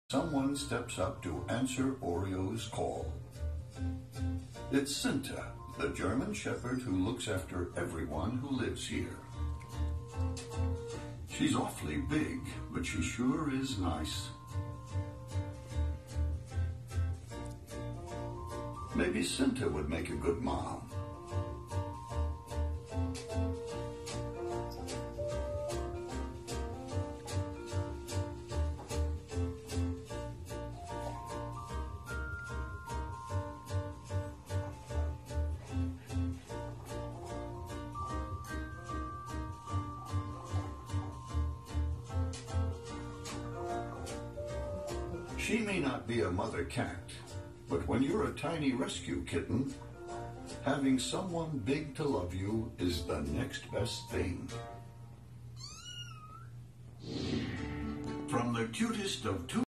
Someone steps up to answer Oreo's call. It's Cinta, the German Shepherd who looks after everyone who lives here. She's awfully big, but she sure is nice. Maybe Cinta would make a good mom. She may not be a mother cat, but when you're a tiny rescue kitten, having someone big to love you is the next best thing. From the cutest of two